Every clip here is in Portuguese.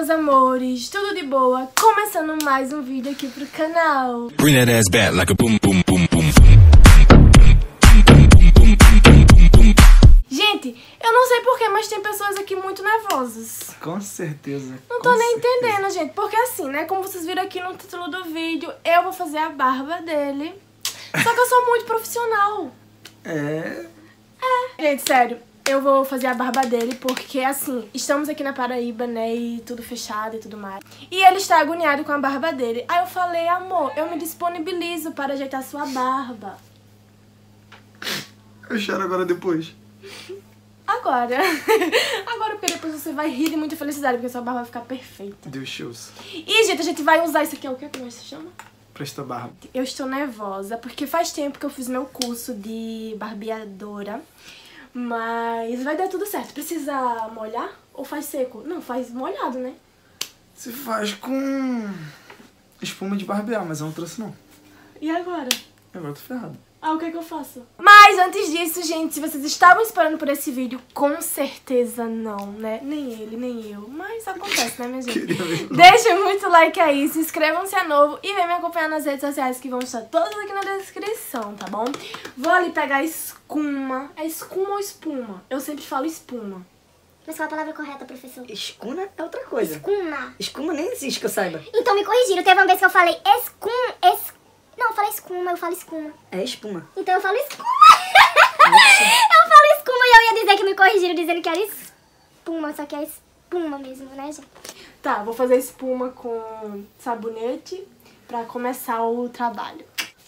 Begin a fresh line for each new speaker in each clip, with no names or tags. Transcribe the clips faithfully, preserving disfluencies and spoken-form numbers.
meus amores, tudo de boa? Começando mais um vídeo aqui pro canal.
Bring that ass back like a boom, boom, boom, boom.
Gente, eu não sei porquê, mas tem pessoas aqui muito nervosas.
Com certeza.
Não tô
com
nem
certeza.
entendendo, gente. Porque assim, né, como vocês viram aqui no título do vídeo, eu vou fazer a barba dele. Só que eu sou muito profissional.
É...
É. Gente, sério, eu vou fazer a barba dele porque, assim, estamos aqui na Paraíba, né, e tudo fechado e tudo mais. E ele está agoniado com a barba dele. Aí eu falei, amor, eu me disponibilizo para ajeitar sua barba.
Eu choro agora depois.
Agora. Agora, porque depois você vai rir de muita felicidade, porque sua barba vai ficar perfeita.
Deus shows.
E, gente, a gente vai usar isso aqui, é o que? Como é que se chama?
Presta barba.
Eu estou nervosa, porque faz tempo que eu fiz meu curso de barbeadora. Mas vai dar tudo certo. Precisa molhar ou faz seco? Não, faz molhado, né?
Se faz com espuma de barbear, mas eu não trouxe não.
E agora?
Agora eu tô ferrado.
Ah, o que é que eu faço? Mas antes disso, gente, se vocês estavam esperando por esse vídeo, com certeza não, né? Nem ele, nem eu. Mas acontece, né, minha gente? Deixem muito like aí, se inscrevam se é novo e vem me acompanhar nas redes sociais que vão estar todas aqui na descrição, tá bom? Vou ali pegar escuma. É escuma ou espuma? Eu sempre falo espuma.
Mas qual a palavra correta, professor?
Escuna é outra coisa.
Escuma.
Escuma nem existe que eu saiba.
Então me corrigiram. Teve uma vez que eu falei escum... Es... Não, eu falei escuma, eu falo escuma.
É espuma.
Então eu falo escuma. Eu falo escuma e eu ia dizer que me corrigiram dizendo que era espuma, só que é espuma mesmo, né, gente?
Tá, vou fazer espuma com sabonete pra começar o trabalho.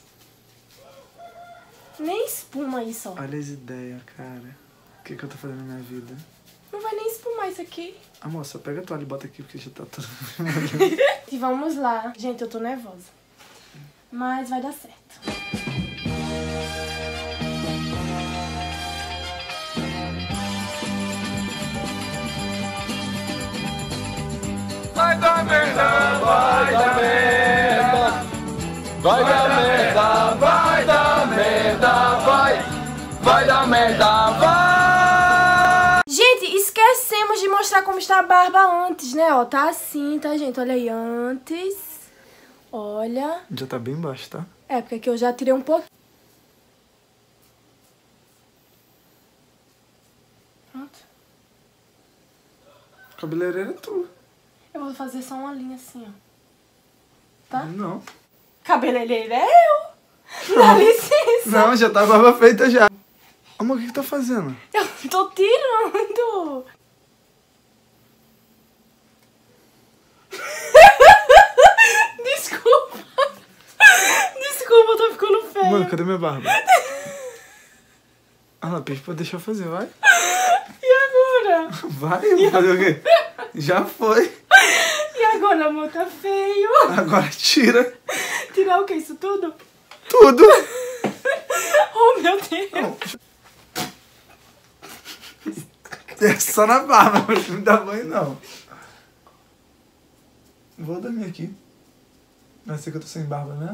Nem espuma isso, ó.
Olha as ideias, cara. O que que eu tô fazendo na minha vida?
Não vai nem espumar isso aqui.
Amor, só pega a toalha e bota aqui porque já tá tudo...
E vamos lá. Gente, eu tô nervosa. Mas vai dar certo.
Vai dar merda, vai dar merda. Vai dar merda, vai dar merda, vai. Vai dar merda, vai.
Gente, esquecemos de mostrar como está a barba antes, né? Ó, tá assim, tá, gente? Olha aí, antes. Olha.
Já tá bem baixo, tá?
É, porque aqui eu já tirei um pouco. Pronto.
Cabeleireira é tu.
Eu vou fazer só uma linha assim, ó. Tá?
Não.
Cabeleireira é eu. Dá licença.
Não, já tá a barba feita já. Amor, o que que tá fazendo?
Eu tô tirando. Desculpa. Desculpa, eu tô ficando feio.
Mano, cadê minha barba? Ah, lá, pede pra deixar eu fazer, vai.
E agora?
Vai, eu vou fazer o quê? Já foi.
E agora, amor, tá feio.
Agora tira
Tirar o que? Isso tudo?
tudo.
Oh, meu Deus.
Não. É só na barba, mas não dá banho não. Vou dormir aqui. Não sei que eu tô sem barba, né?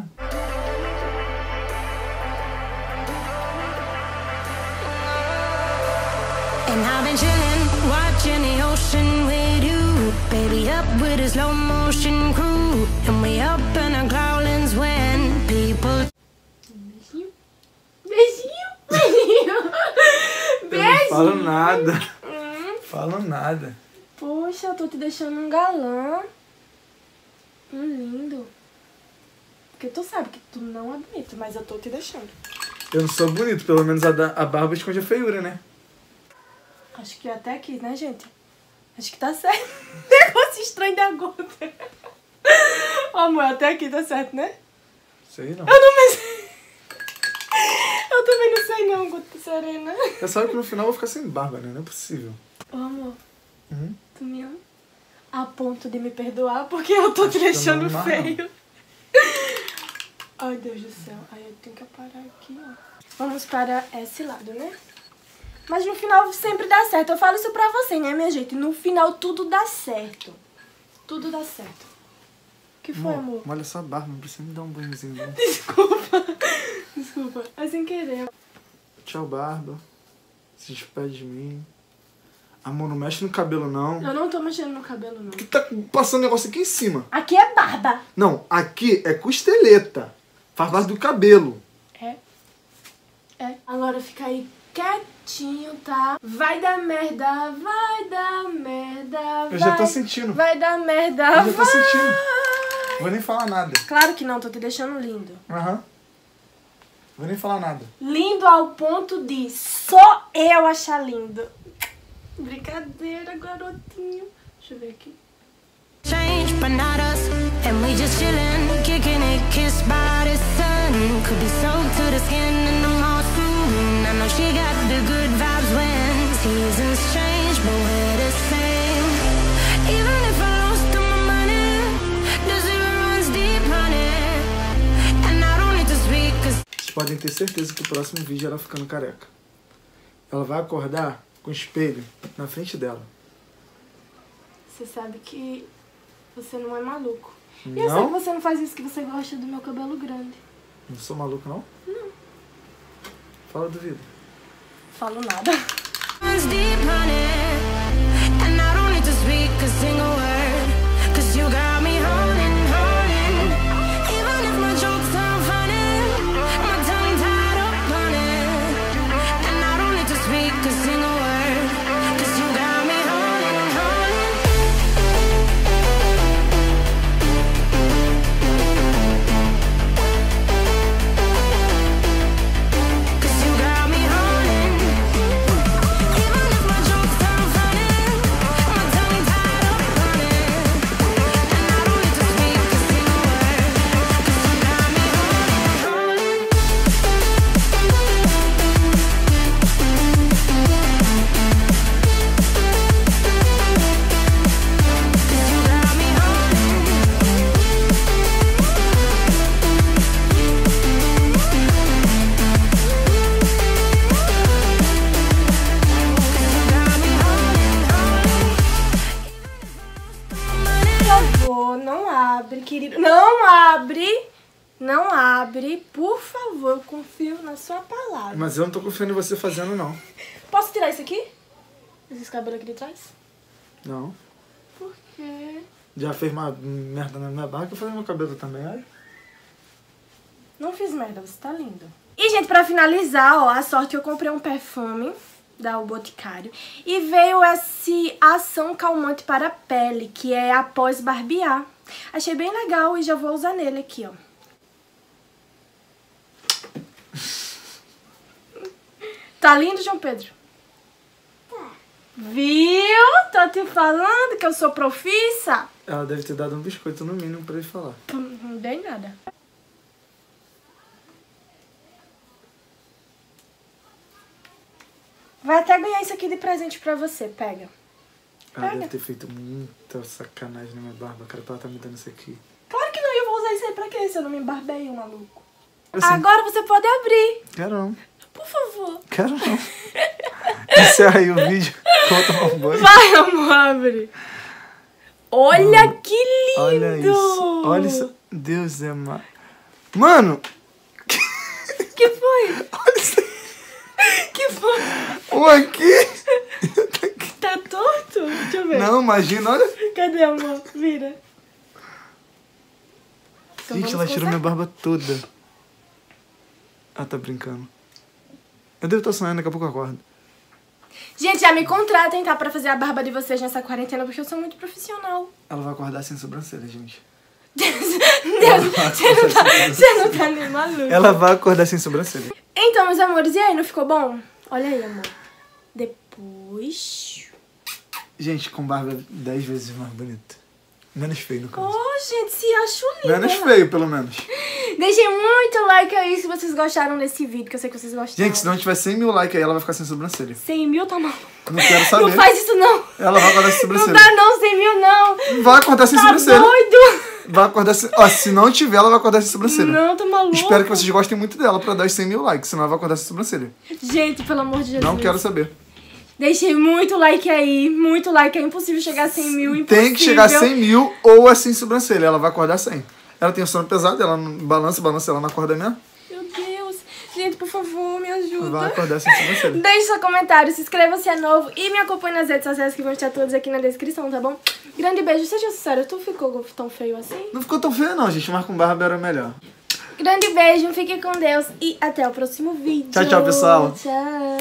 And I've been chillin', watching the ocean with you. Baby, up with a slow motion crew. And we up in our growlings when people.
Beijinho. Beijinho. Beijinho.
Eu não falo
Beijinho.
nada.
Hum.
Falo nada.
Poxa, eu tô te deixando um galã. Um lindo. Porque tu sabe que tu não é bonito, mas eu tô te deixando.
Eu não sou bonito, pelo menos a, da, a barba esconde a feiura, né?
Acho que até aqui, né, gente? Acho que tá certo. Negócio estranho da gota. Ó, amor, até aqui tá certo, né?
Sei não.
Eu não me... Eu também não sei não, gota serena.
É só que no final eu vou ficar sem barba, né? Não é possível.
Ô, amor,
Uhum.
tu me ama? A ponto de me perdoar porque eu tô te
Acho que eu
deixando
não amo mais,
feio. Ai, Deus do céu. Aí eu tenho que parar aqui, ó. Vamos para esse lado, né? Mas no final sempre dá certo. Eu falo isso pra você, né, minha gente? No final tudo dá certo. Tudo dá certo. O que foi, amor?
Olha só a barba, não precisa me dar um banhozinho. Não.
Desculpa. Desculpa. É sem querer.
Tchau, barba. Se despede de mim. Amor, não mexe no cabelo, não.
Eu não tô mexendo no cabelo, não.
Que tá passando negócio aqui em cima.
Aqui é barba.
Não, aqui é costeleta. Faz parte do cabelo.
É. É. Agora fica aí quietinho, tá? Vai dar merda, vai dar merda, vai.
Eu já tô sentindo.
Vai dar merda,
Eu já tô
vai.
sentindo. Vou nem falar nada.
Claro que não, tô te deixando lindo.
Aham. Vou nem falar nada.
Lindo ao ponto de só eu achar lindo. Brincadeira, garotinho. Deixa eu ver aqui.
Change, but not us. And we just chillin', kicking it, kissed by the sun. Could be soaked to the skin in the mall soon. I know she got the good vibes when seasons change, but we're the same. Even if I lost all my money, the zero runs deep, honey. And I don't need to speak, cause
Vocês podem ter certeza que o próximo vídeo é ela ficando careca. Ela vai acordar com o espelho na frente dela.
Você sabe que você não é maluco. E
Não?
eu sei que você não faz isso, que você gosta do meu cabelo grande.
Não sou maluco, não? Não. Fala do vídeo.
Falo nada.
runs deep, honey. And I don't need to speak a single word, cause you got me holding, holding. Even if my jokes sound funny, my tongue tied up on it. And I don't need to speak a single word, cause you got me holding, holding. Cause you got me holding. Even if my jokes sound funny, my tongue tied up on it. And I don't need to speak a single word, cause you got me holding, holding. Cause you got me holding.
Por favor, não abre, querido. Não abre. Não abre. Por favor, eu confio na sua palavra.
Mas eu não tô confiando em você fazendo, não.
Posso tirar isso aqui? Esses cabelos aqui de trás?
Não.
Por quê?
Já fez uma merda na minha barra que eu fazer meu cabelo também, olha.
Não fiz merda, você tá lindo. E, gente, pra finalizar, ó, a sorte que eu comprei um perfume da O Boticário. E veio esse ação calmante para a pele, que é após barbear. Achei bem legal e já vou usar nele aqui, ó. Tá lindo, João Pedro? Viu? Tô te falando que eu sou profissa.
Ela deve ter dado um biscoito no mínimo pra ele falar.
Hum, Não dei nada. Vai até ganhar isso aqui de presente pra você, pega.
Ela
Pega.
deve ter feito muita sacanagem na minha barba, cara, pra ela tá me dando isso aqui.
Claro que não, eu vou usar isso aí pra quê? Se eu não me barbeio, maluco.
Assim,
Agora você pode abrir,
Quero não.
por favor.
Quero não. Encerra aí o vídeo. Conta um banho.
Vai, amor, abre. Olha que lindo!
Olha isso. Olha isso. Deus é mar... Mano!
Que foi?
Olha isso aí.
Que foi?
Um aqui.
Tá torto? Deixa eu ver.
Não, imagina, olha.
Cadê, amor? Vira. Então
Gente,
vamos
ela tirou
consertar.
minha barba toda. Ah, tá brincando. Eu devo estar sonhando, daqui a pouco eu acordo.
Gente, já me contratem, tá? Pra fazer a barba de vocês nessa quarentena, porque eu sou muito profissional.
Ela vai acordar sem sobrancelha, gente.
Deus, você não tá, você não tá nem maluco.
Ela vai acordar sem sobrancelha.
Então, meus amores, e aí, não ficou bom? Olha aí, amor. Depois...
Gente, com barba dez vezes mais bonita. Menos feio, no caso.
Oh, gente, se acho lindo.
Menos
olha lá.
feio, pelo menos.
Deixem muito like aí se vocês gostaram desse vídeo, que eu sei que vocês gostaram.
Gente, se não tiver cem mil likes aí, ela vai ficar sem sobrancelha.
cem mil tá maluco.
Não quero saber.
Não faz isso, não.
Ela vai acordar sem
Não
sobrancelha.
dá não, cem mil não.
Vai acordar sem
Tá
sobrancelha.
doido.
Vai acordar sem... Ó, se não tiver, ela vai acordar sem sobrancelha.
Não, tá maluco.
Espero que vocês gostem muito dela pra dar os cem mil likes, senão ela vai acordar sem sobrancelha.
Gente, pelo amor de Jesus.
Não quero saber.
Deixei muito like aí, muito like. É impossível chegar a cem mil, impossível.
Tem que chegar a cem mil ou é sem sobrancelha. Ela vai acordar sem. Ela tem o sono pesado, ela não balança, balança, ela não acorda mesmo.
Meu Deus. Gente, por favor, me ajuda.
Vai acordar sem sobrancelha.
Deixe seu comentário, se inscreva se é novo e me acompanhe nas redes sociais que vão estar todas aqui na descrição, tá bom? Grande beijo. Seja sincero, tu ficou tão feio assim?
Não ficou tão feio não, gente. Mas com barba era melhor.
Grande beijo, fique com Deus e até o próximo vídeo.
Tchau, tchau, pessoal.
Tchau.